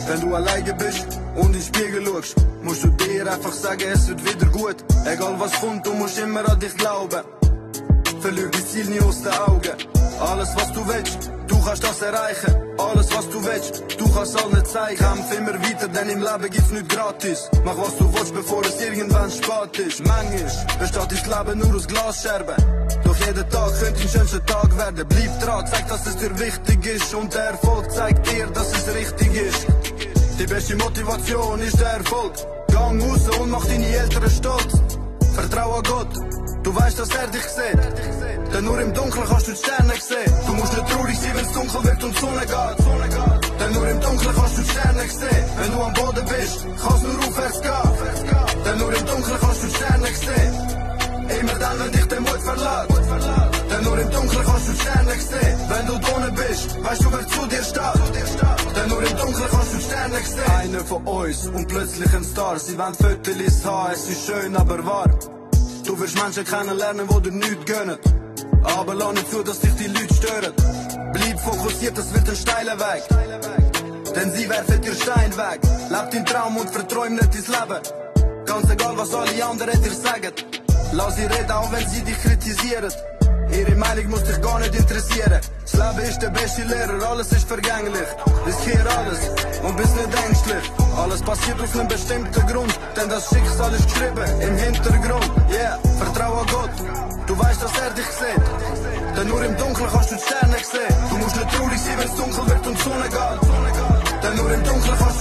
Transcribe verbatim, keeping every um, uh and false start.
Wenn du alleine bist und in den Spiegel schaust, musst du dir einfach sagen, es wird wieder gut. Egal was kommt, du musst immer an dich glauben. Verlier dein Ziel nie aus den Augen. Alles was du willst, du kannst das erreichen. Alles was du willst, du kannst allen zeigen. Kämpf immer weiter, denn im Leben gibt's nicht gratis. Mach was du willst, bevor es irgendwann spät ist. Manchmal besteht dein Leben nur aus Glasscherben. Doch jeden Tag könnte ein schönster Tag werden. Bleib dran, zeig, dass es dir wichtig ist. Und der Erfolg zeigt dir, dass es richtig ist. Die beste Motivation ist der Erfolg. Gang raus und mach deine Eltern stolz. Vertrau an Gott, du weißt, dass er dich sieht. Denn nur im Dunkeln kannst du die Sterne sehen. Du musst nicht traurig sein, wenn es dunkel wird und die Sonne geht. Denn nur im Dunkeln kannst du die Sterne sehen. Wenn du am Boden bist, kannst du nur aufwärts gehen. Denn nur im Dunkeln kannst du die Sterne sehen. Immer dann, wenn dich der Mut verlässt. Denn nur im Dunkeln kannst du die Sterne sehen. Wenn du drinnen bist, weißt du, wer zu dir steht. Denn nur im Dunkeln kannst du die Sterne sehen. Einer von uns und plötzlich ein Star. Sie wollen Fotos haben, es ist schön, aber wahr. Du wirst Menschen kennenlernen, die dir nichts gönnen. Aber lass nicht zu, dass dich die Leute stören. Bleib fokussiert, das wird ein steiler Weg. Denn sie werfen dir Stein weg. Leb deinen Traum und verträum nicht dein Leben. Ganz egal, was alle anderen dir sagen. Lass sie reden, auch wenn sie dich kritisieren. Ihre Meinung muss dich gar nicht interessieren. Das Leben ist der beste Lehrer, alles ist vergänglich. Riskier alles und bist nicht ängstlich. Alles passiert auf einem bestimmten Grund, denn das Schicksal ist geschrieben im Hintergrund. Yeah, vertrau an Gott, du weißt, dass er dich sieht. Denn nur im Dunkeln kannst du die Sterne sehen. Du musst nicht traurig sein, wenn es dunkel wird und die Sonne geht. Denn nur im Dunkeln kannst du